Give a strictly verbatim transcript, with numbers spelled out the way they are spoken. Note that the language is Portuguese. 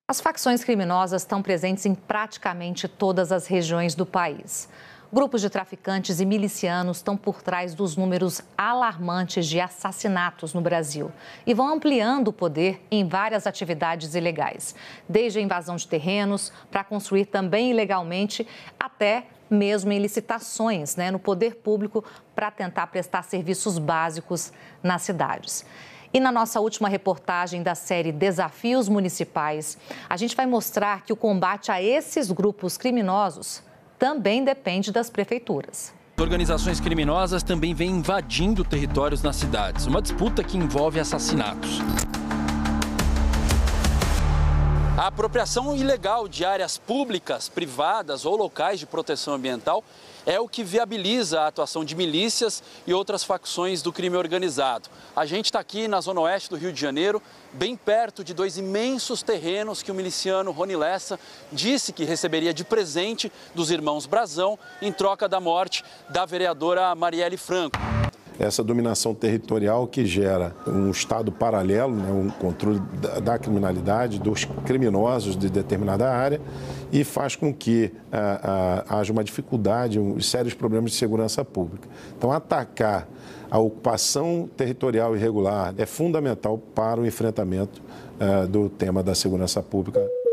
As facções criminosas estão presentes em praticamente todas as regiões do país. Grupos de traficantes e milicianos estão por trás dos números alarmantes de assassinatos no Brasil e vão ampliando o poder em várias atividades ilegais, desde a invasão de terrenos para construir também ilegalmente, até mesmo em licitações, né, no poder público para tentar prestar serviços básicos nas cidades. E na nossa última reportagem da série Desafios Municipais, a gente vai mostrar que o combate a esses grupos criminosos também depende das prefeituras. Organizações criminosas também vêm invadindo territórios nas cidades, uma disputa que envolve assassinatos. A apropriação ilegal de áreas públicas, privadas ou locais de proteção ambiental é o que viabiliza a atuação de milícias e outras facções do crime organizado. A gente está aqui na zona oeste do Rio de Janeiro, bem perto de dois imensos terrenos que o miliciano Rony Lessa disse que receberia de presente dos irmãos Brazão em troca da morte da vereadora Marielle Franco. Essa dominação territorial que gera um estado paralelo, né, um controle da, da criminalidade, dos criminosos de determinada área e faz com que ah, ah, haja uma dificuldade, um, sérios problemas de segurança pública. Então, atacar a ocupação territorial irregular é fundamental para o enfrentamento ah, do tema da segurança pública.